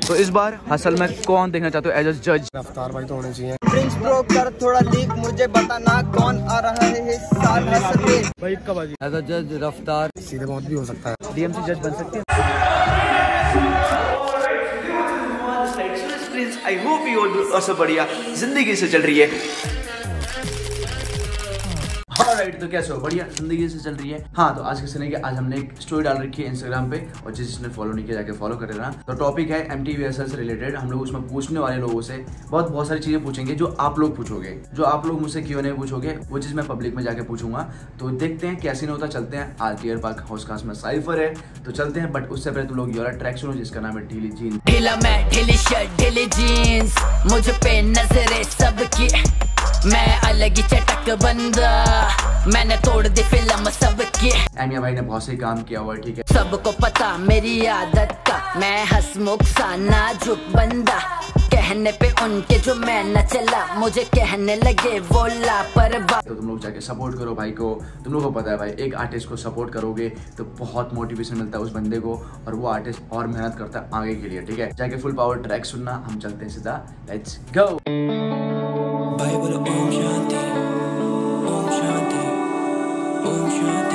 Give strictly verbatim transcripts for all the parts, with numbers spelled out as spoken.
तो इस बार हसल में कौन देखना चाहते हो एज अ जज? रफ्तार भाई तो होने चाहिए। प्रिंस ब्रो कर थोड़ा लीक, मुझे बताना कौन आ रहा है इस साल हसल में। भाई कब बाजी एज अ जज रफ्तार? सीधे मौत भी हो सकता है। डीएमसी जज बन सकते हैं। आई होप यू ऑल सब बढ़िया जिंदगी से चल रही है। राइट, तो कैसे हो? बढ़िया जिंदगी से चल रही है। हाँ, तो आज के सुने कि आज हमने एक स्टोरी डाल रखी है इंस्टाग्राम पे, और जिसने फॉलो नहीं किया जाके फॉलो कर लेना। तो टॉपिक है एमटीवी एसएल से रिलेटेड। हम लोग उसमें पूछने वाले लोगों से बहुत बहुत सारी चीजें पूछेंगे जो आप लोग पूछोगे, जो आप लोग मुझसे क्यों नहीं पूछोगे, वो चीज मैं पब्लिक में जाके पूछूंगा। तो देखते हैं कैसे नहीं होता। चलते हैं। आज डियर पार्क हाउस कास्ट में साइफर है, तो चलते हैं। बट उससे पहले तुम लोग ये ट्रैक सुनो जिसका नाम है ढीली जीन्स। ढीला मैं ढीली शर्ट ढीली जीन्स, मुझ पे नजरें सबकी, मैं अलग ही चटक बंदा, मैंने तोड़ दी फिल्म सबकी। एमिया भाई ने बहुत सही काम किया हुआ है, ठीक है। सबको पता मेरी आदत का, मैं हंसमुख सा नाजुक बंदा, कहने पे उनके जो मैं न चला, मुझे कहने लगे वो लापरवाह। तो तुम लोग जाके सपोर्ट करो भाई को। तुम लोगों को पता है भाई, एक आर्टिस्ट को सपोर्ट करोगे तो बहुत मोटिवेशन मिलता है उस बंदे को, और वो आर्टिस्ट और मेहनत करता है आगे के लिए, ठीक है। जाके फुल पावर ट्रैक सुनना। हम चलते हैं सीधा, लेट्स गो। भाई बोलो ओम शांति, ओम शांति, ओम शांति।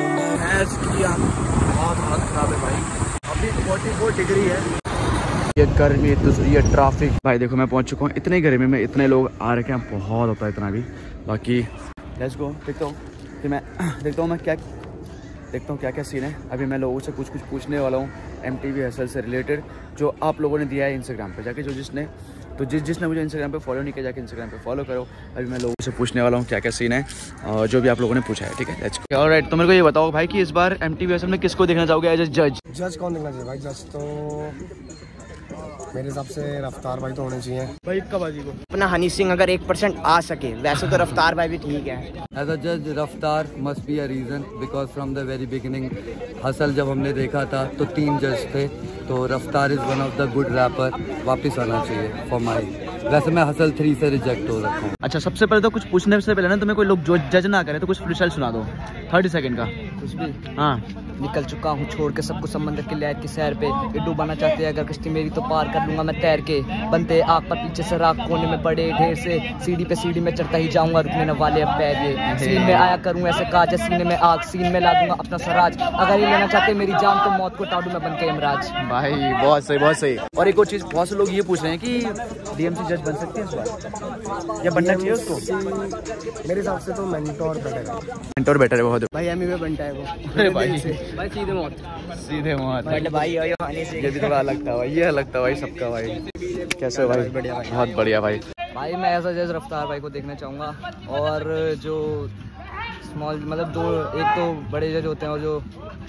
किया बहुत हालत खराब है भाई, अभी चौवालीस डिग्री है। ये गर्मी, ये ट्रैफिक। भाई देखो मैं पहुंच चुका हूँ। इतने गर्मी में इतने लोग आ रखे हैं, बहुत होता है इतना भी। बाकी लेट्स गो। देखता हूँ फिर मैं देखता हूँ मैं क्या देखता हूँ क्या क्या सीन है। अभी मैं लोगों से कुछ कुछ पूछने वाला हूँ एमटीवी एसएल से रिलेटेड, जो आप लोगों ने दिया है इंस्टाग्राम पे जाके। जो जिसने तो जिस जिसने मुझे इंस्टाग्राम पे फॉलो नहीं किया जाके इंस्टाग्राम पे फॉलो करो। अभी मैं लोगों से पूछने वाला हूँ क्या क्या सीन है, और जो भी आप लोगों ने पूछा है, ठीक है। Let's go. ऑलराइट, तो मेरे को ये बताओ भाई कि इस बार एमटीवी एसएल में किसको देखना चाहोगे एज अ जज? जज कौन देखना चाहिए भाई? जज तो मेरे हिसाब से रफ्तार भाई तो होने चाहिए। भाई कब बाजी को अपना हनी सिंह अगर एक परसेंट आ सके, वैसे तो रफ्तार भाई भी ठीक है। एज अ जज Raftaar must be a reason, because from the very beginning hustle जब हमने देखा था तो तीन जज थे, तो Raftaar is one of the good rapper, वापस आना चाहिए फॉर माई। वैसे मैं हसल थ्री से रिजेक्ट हो रखा हूँ। अच्छा, सबसे पहले तो कुछ पूछने से पहले ना तुम्हें कोई लोग जो जज ना करे तो कुछ फ्रीस्टाइल सुना दो थर्टी सेकंड का कुछ भी। हाँ। निकल चुका हूँ छोड़ के सबको समंदर के लहर की सैर पे, इड्डू बना चाहते हैं अगर कश्ती मेरी तो पार कर लूंगा मैं तैर के। बनते आग पर पीछे से राख कोने में पड़े ढेर से, सीढ़ी पे सीढ़ी में चढ़ता ही जाऊंगा, रुकने न वाले अब पैर ये। सीन में आया करूँ ऐसे काज, सीने में आग, सीन में ला दूंगा अपना स्वराज। अगर ये लेना चाहते मेरी जान तो मौत को टाड़ू मैं बन के यमराज। भाई बहुत सही, बहुत सही। और एक और चीज़, बहुत से लोग ये पूछ रहे हैं कि डीएमसी जज बन सकते हैं इस बार, या बनना चाहिए उसको? मेरे हिसाब से तो मेंटोर बेटर है। मेंटोर बेटर है बहुत भाई एमी में बनता है वो। अरे भाई भाई सीधे मौत, सीधे मौत। बट भाई ये हनी सिंह ये थोड़ा अलग था भाई, ये अलग था भाई सबका भाई। कैसे हो भाई? बढ़िया भाई, बहुत बढ़िया भाई। भाई मैं ऐसा जज रफ्तार भाई को देखना चाहूँगा, और जो स्मॉल मतलब दो एक तो बड़े जज होते हैं और जो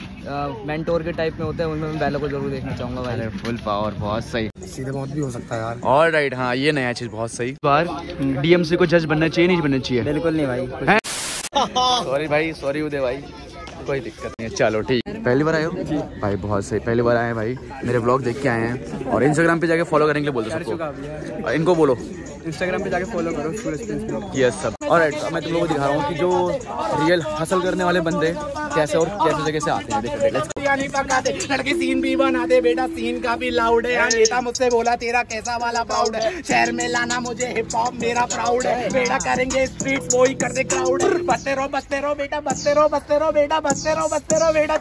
मेंटोर के टाइप में होते हैं, उनमें मैं बैलो को जरूर देखना चाहूँगा भाई। फुल पावर, बहुत सही। सीधे मौत भी हो सकता है यार। ऑल राइट, हाँ ये नया चीज़ बहुत सही। इस बार डीएमसी को जज बनना चाहिए नहीं बनना चाहिए? बिल्कुल नहीं भाई। सॉरी भाई, सॉरी उदय भाई, कोई दिक्कत नहीं है। चलो ठीक। पहली बार आए हो भाई? बहुत सही, पहली बार आए हैं भाई, मेरे ब्लॉग देख के आए हैं। और इंस्टाग्राम पे जाके फॉलो करने के लिए बोल दो सबको, इनको बोलो इंस्टाग्राम पे जाके फॉलो करो सूरज प्रिंस ब्लॉग। यस सब। ऑलराइट, तो मैं तुम लोगों को दिखा रहा हूँ कि जो रियल हसल करने वाले बंदे कैसे और कैसे जगह से आते हैं। देखो लेट्स नहीं पकाते लड़के, सीन भी बनाते बेटा, सीन का भी लाउड है। नेता मुझसे बोला तेरा कैसा वाला प्राउड है, शहर में लाना मुझे हिप हॉप मेरा प्राउड है। बेटा करेंगे स्ट्रीट वो ही कर दे क्राउड, बसते रहो बसते रहो बेटा, बसते रहो बसते रहो बेटा, बसते रहो बसते रहो बेटा।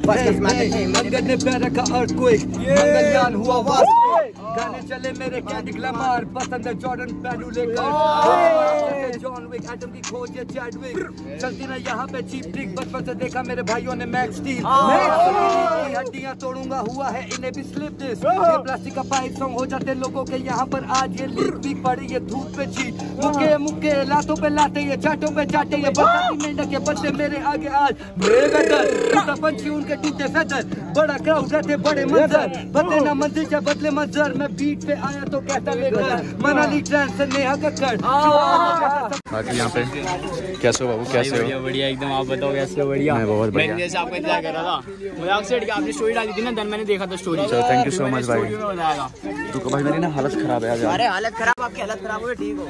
मंगलयान हुआ वास, गाने चले मेरे कैट ग्लैमर, पसंद है जॉर्डन पहनू लेकर, जॉन विक एटम की खोज ये चैडविक, चलती ना यहाँ पे चीप ट्रिक, बचपन से देखा मेरे भाइयों ने मैक्स स्टील, हड्डियाँ तोड़ूंगा हुआ है इन्हें भी स्लिप डिस्क, ये प्लास्टिक का पाइप सॉन्ग हो जाते लोगों के यहाँ पर आज, ये लीक वीक पड़ी ये धूप पे चीट, मुक्के मुक्के लातों पे लाते ये चाटों पे चाटे, ये बरसाती मेंढक ये बच्चे मेरे आगे आज बेगदर, पंछी उनके टूटे फेदर, बड़ा क्राउड रहते बड़े मंजर, बदले ना मंजिल या बदले मंजर, मैं बीट पे आया तो कहता लेकर मनाली ट्रेन से नेहा कक्कड़। बाकी यहाँ पे कैसे हो बाबू, कैसे हो? बढ़िया बढ़िया एकदम, आप बताओ कैसे हो? बढ़िया, मैं बहुत बढ़िया। मैंने जैसे आपको इंतजार कर रहा था, मजाक से आपने स्टोरी डाली थी ना, देन मैंने देखा था स्टोरी। चलो थैंक यू सो मच भाई। तो भाई मेरी ना हालत खराब है आज। अरे हालत खराब, आपकी हालत खराब हो ठीक हो।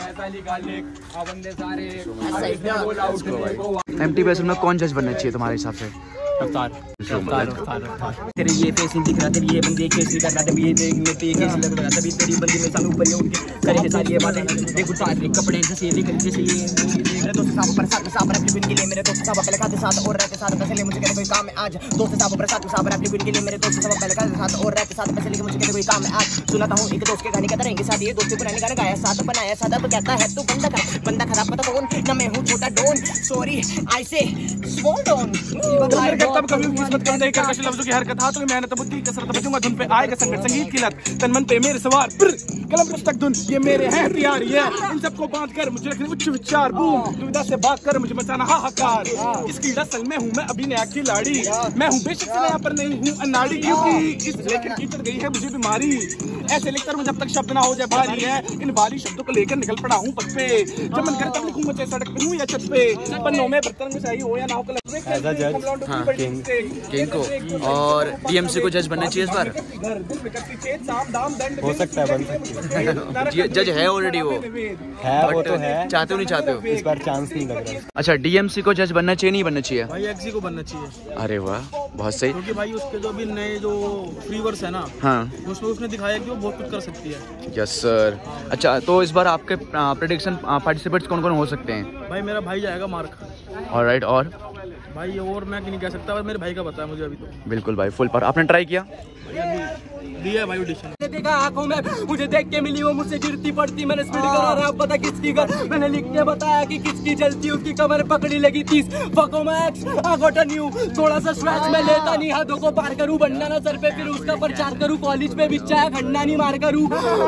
एमटी बेस में कौन जज बनना चाहिए तुम्हारे हिसाब से? रफ्तार रफ्तार रफ्तार रफ्तार तेरे ये फेस नहीं दिख रहा, तेरी ये बंदी केस नहीं कर रहा, तभी ये देख में पे केस लग रहा, तभी तेरी बंदी में सालों ऊपर ये उठ के करे सारी ये बातें। देख उतार के कपड़े जैसे ये दिख जैसे ये मेरे दोस्त साहब पर साथ में साहब अपने बिन के लिए, मेरे दोस्त साहब पहले खाते साथ और रहते साथ पैसे ले मुझे कहते कोई काम है आज। दोस्त साहब पर साथ में साहब अपने बिन के लिए, मेरे दोस्त साहब पहले खाते साथ और रहते साथ पैसे लेके मुझे कहते कोई काम है आज। सुनाता हूँ एक दोस्त के गाने कहता रहेंगे साथ, ये दोस्त पुराने गाने गाया साथ बनाया सादा, तो कहता है तू बंदा खराब बंदा खराब पता कौन ना मैं हूँ छोटा डोन, सॉरी आई से स्मॉल डोन। कभी किस्मत कर दे कर लफ्जों की हरकत, हाथों में मेहनत बुद्धि कसरत बचूंगा धुन पे आएगा संकट, संगीत की लत तन मन पे मेरे सवार कलम पुस्तक धुन ये मेरे हैं हथियार, ये इन सबको बांध कर मुझे रखने उच्च विचार, बूम दुविधा से भाग कर मुझे बचाना हाहाकार। इसकी असल में हूँ मैं अभी नया खिलाड़ी, मैं हूँ बेशक से नया पर नहीं हूँ अनाड़ी, क्योंकि इस लेखन की चढ़ गई है मुझे बीमारी। ऐसे लिखकर मैं जब तक शब्द ना हो जाए भारी है, इन भारी शब्दों को लेकर निकल पड़ा हूँ पथ पे, जब मन करे तब लिखूंगा चाहे सड़क पे हूँ या छत पे, पन्नों में बर्तन में सही हो या ना हो कलम में। हाँ, किंग किंग को और डीएमसी को जज बनना चाहिए इस बार। हो सकता है बन सकती है, जज है ऑलरेडी, वो है वो तो है, चाहते हो नहीं चाहते हो इस बार चांस नहीं लग रहा। अच्छा, डीएमसी को जज बनना चाहिए नहीं बनना चाहिए? भाई एक्सी को बनना चाहिए। अरे वाह बहुत सही, क्योंकि भाई उसके जो भी नए जो फ्रीवर्स है ना, हाँ उसमें उसने दिखाया कि वो बहुत कुछ कर सकती है। Yes sir. अच्छा, तो इस बार आपके प्रेडिक्शन पार्टिसिपेंट्स कौन कौन हो सकते हैं? भाई मेरा भाई जाएगा मार्क। ऑलराइट, और भाई और मैं नहीं कह सकता, मेरे भाई का पता है मुझे अभी तो। बिल्कुल भाई, फुल पर आपने ट्राई किया? दिया भाई ऑडिशन। देखा आंखों में मुझे देख के मिली वो मुझसे गिरती पड़ती, मैंने स्पीड करा रहा पता किसकी कर, मैंने लिख के बताया कि किसकी जलती, उसकी कमर पकड़ी लगी तीस फको max I got a new, थोड़ा सा स्ट्रेच में लेता नहीं हाथों को पार करूं, बनना ना सर पे फिर उसका प्रचार करूं, कॉलेज पे बिछा है खंडा नहीं मार करूं।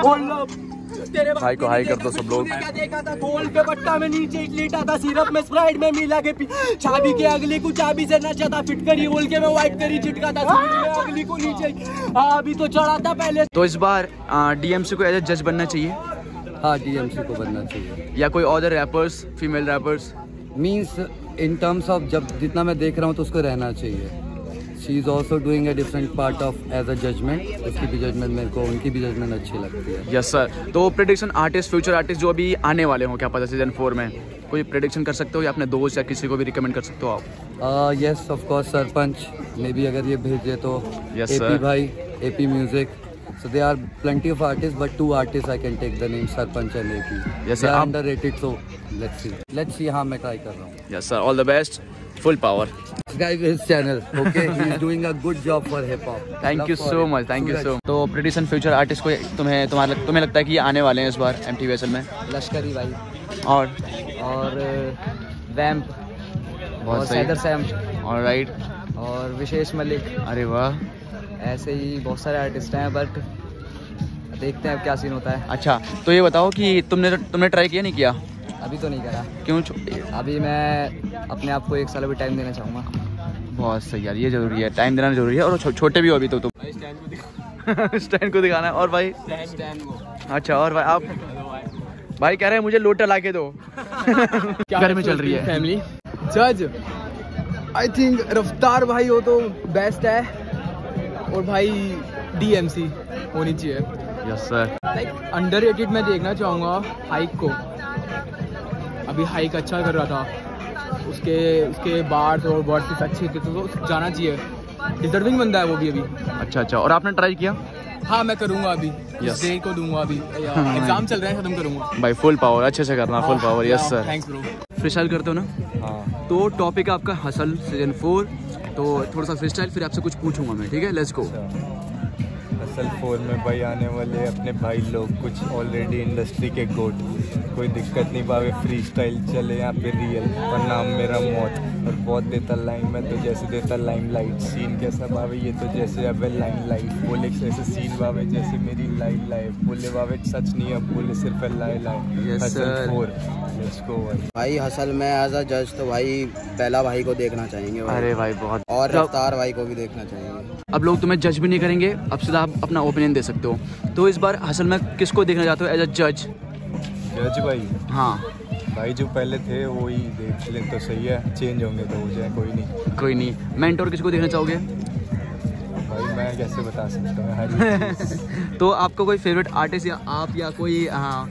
तेरे भाई को हाई कर दो सब लोग। क्या देखा था गोल के बट्टा में नीचे लेटा था, सिरप में स्प्राइट में मिला के पी, चाबी के अगली को चाबी से नचा था, फिट करी बोल के मैं वाइट करी चिटका था, अगली को नीचे अभी तो चढ़ा था पहले। तो इस बार डीएमसी को एज ए जज बनना चाहिए? हाँ, डीएमसी को बनना चाहिए, या कोई other rappers, female rappers? Means in terms of जब जितना मैं देख रहा हूँ तो उसको रहना चाहिए। She is also doing a different part of as a judgement, उसकी भी जजमेंट मेरे को, उनकी भी जजमेंट अच्छी लगती है। Yes sir. तो प्रेडिक्शन आर्टिस्ट, फ्यूचर आर्टिस्ट जो अभी आने वाले हों, क्या पता सीजन फोर में कोई प्रेडिक्शन कर सकते हो या अपने दोस्त या किसी को भी रिकमेंड कर सकते हो आप? Yes of course, sarpanch may be अगर ये भेजे तो, Yes, एपी sir. भाई, AP music, so there are plenty of artists but two artists I can take the name Sarpanch and A P. Yes, sir. They are आप- underrated, so let's see let's see हाँ मैं try कर रहा हूँ। Yes sir, all the best, full power. Guys, his channel, okay, he is doing a good job for hip hop. Thank you so much, thank you so much. तो prediction future artist को तुम्हें तुम्हारा तुम्हें लगता है कि ये आने वाले हैं इस बार एमटीवीएसएल में? लश्करी भाई और और वैम्प बहुत और सही, सैदर सैम ऑलराइट, और विशेष मलिक, अरे वाह। ऐसे ही बहुत सारे आर्टिस्ट हैं, बट देखते हैं अब क्या सीन होता है। अच्छा, तो ये बताओ कि तुमने तुमने ट्राई किया नहीं किया? अभी तो नहीं करा, क्यों? अभी मैं अपने आप को एक साल अभी टाइम देना चाहूँगा। बहुत सही यार, ये जरूरी है, टाइम देना जरूरी है, और छो, छोटे भी हो अभी तो तुम। स्टैंड को दिखाना है, और भाई स्टैंड को। अच्छा, और भाई आप भाई कह रहे हैं मुझे लोटा ला के दो। घर में चल रही है फैमिली जज। आई थिंक रफ्तार भाई हो तो बेस्ट है, और भाई डीएमसी होनी चाहिए। Yes sir. लाइक अंडररेटेड मैं देखना चाहूँगा हाइक को, अभी हाइक अच्छा कर रहा था, उसके उसके बार्स और वर्ड्स अच्छे थे तो जाना चाहिए, डिजर्विंग बंदा है वो भी अभी। अच्छा अच्छा, और आपने ट्राई किया? हाँ मैं करूँगा अभी, Yes. डे को दूंगा अभी, एग्जाम चल रहे हैं खत्म करूँगा भाई फुल पावर, अच्छे से करना, full power. Yes sir. Thanks bro. Freestyle करते हो ना? हाँ, तो टॉपिक है आपका हसल सीजन फोर, तो थोड़ा सा फ्रीस्टाइल, फिर आपसे कुछ पूछूंगा मैं, ठीक है? Let's go. असल फोर में भाई आने वाले अपने भाई लोग कुछ ऑलरेडी इंडस्ट्री के गोट, कोई दिक्कत नहीं बावे, फ्री स्टाइल चले यहाँ पे रियल, पर नाम मेरा मौत, और बहुत देता लाइन में तो जैसे देता लाइम लाइट, सीन कैसा बावे ये तो जैसे अब लाइन लाइट, बोले ऐसे सीन बावे जैसे मेरी लाइफ लाइफ, बोले बावे सच नहीं अब बोले सिर्फ लाई लाई। हसल फोर, लेट्स गो भाई हसल में एज अ जज तो भाई पहला भाई को देखना चाहेंगे भाई। अरे भाई बहुत, और रफ्तार भाई को भी देखना चाहेंगे। अब लोग तुम्हें जज भी नहीं करेंगे, अब सीधा आप अपना ओपिनियन दे सकते हो। तो इस बार हसल में किसको देखना चाहते हो एज अ जज? जज भाई, हाँ भाई जो पहले थे वो ही देख ले तो सही है, चेंज होंगे तो हो जाए, कोई नहीं कोई नहीं। मेंटोर किसको देखना चाहोगे? भाई मैं कैसे बता सकता हूँ हर एक चीज़। तो आपका कोई फेवरेट आर्टिस्ट या आप या कोई हाँ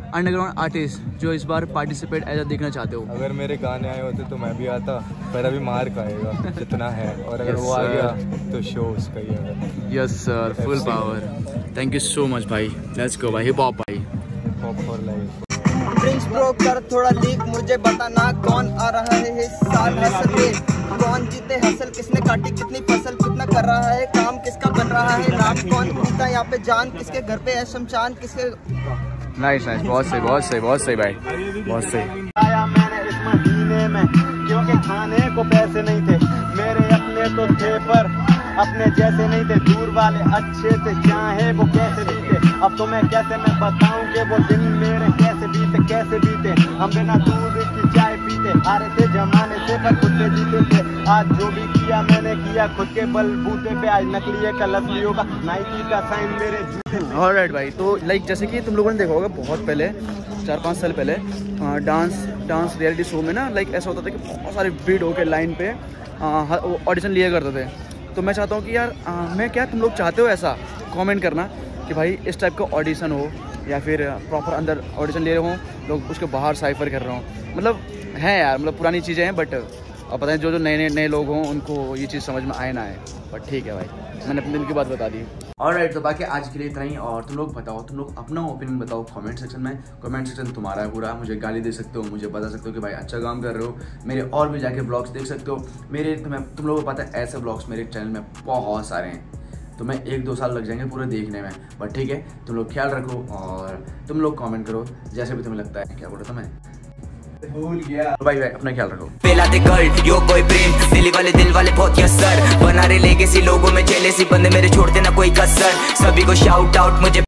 अंडरग्राउंड आर्टिस्ट जो इस बार पार्टिसिपेट एज देखना चाहते हो? अगर मेरे गाने आए होते तो मैं भी आता, पर अभी मार खाएगा जितना है, और अगर yes, वो आ गया तो शो उसका ही है। Yes sir, full power. Thank you so much भाई, लेट्स गो भाई, हिप हॉप भाई, hip hop for life. Prince bro कर थोड़ा लीक, मुझे बताना कौन आ रहा है इस साल हसल पे, कौन जीते हसल, किसने काटी कितनी फसल, कितना कर रहा है काम, किसका बन रहा है रात, कौन पीता यहाँ पे जान, किसके घर पे है शमशान, किसके। नाइस नाइस, बहुत सही बहुत सही बहुत सही भाई, बहुत सही। आया मैंने इस महीने में क्योंकि खाने को पैसे नहीं थे, मेरे अपने तो थे पर अपने जैसे नहीं थे, दूर वाले अच्छे थे चाहे वो कैसे बीते, अब तो मैं कैसे मैं बताऊं कि वो दिन मेरे कैसे बीते कैसे बीते, हम बिना दूध की चाय पीते आ रहे थे जमाने से पर खुद से जीते थे, आज जो भी किया मैंने किया खुद के बलबूते पे, आज नकली का लसलियों का नाइकी का साइन मेरे जूते। ऑलराइट भाई, तो लाइक जैसे कि तुम लोगों ने देखा होगा बहुत पहले, चार पाँच साल पहले डांस डांस रियलिटी शो में ना लाइक ऐसा होता था कि बहुत सारे भीड़ होकर लाइन पे ऑडिशन लिया करते थे। तो मैं चाहता हूँ कि यार आ, मैं क्या तुम लोग चाहते हो ऐसा कमेंट करना कि भाई इस टाइप का ऑडिशन हो, या फिर प्रॉपर अंदर ऑडिशन ले रहे हों लोग, उसके बाहर साइफर कर रहे हों, मतलब है यार, मतलब पुरानी चीज़ें हैं, बट अब पता है जो जो नए नए नए लोग हों उनको ये चीज़ समझ में आए ना आए, बट ठीक है भाई, मैंने अपने दिल की बात बता दी। ऑलराइट, तो बाकी आज के लिए इतना ही, और तुम लोग बताओ, तुम लोग अपना ओपिनियन बताओ कमेंट सेक्शन में। कमेंट सेक्शन तुम्हारा है पूरा, मुझे गाली दे सकते हो, मुझे बता सकते हो कि भाई अच्छा काम कर रहे हो, मेरे और भी जाके ब्लॉग्स देख सकते हो मेरे, तुम्हें तुम लोगों को पता है ऐसे ब्लॉग्स मेरे चैनल में बहुत सारे हैं, तो मैं एक दो साल लग जाएंगे पूरे देखने में, बट ठीक है, तुम लोग ख्याल रखो और तुम लोग कमेंट करो जैसे भी तुम्हें लगता है। क्या बोला तुम्हें, भूल गया भाई, भाई अपना ख्याल रखो। पहला दे गर्ल यो कोई प्रेम, दिल वाले दिल वाले बहुत यसर, बना रहे लेगेसी लोगों में जेलेसी, बंदे मेरे छोड़ते ना कोई कसर, सभी को शाउट आउट मुझे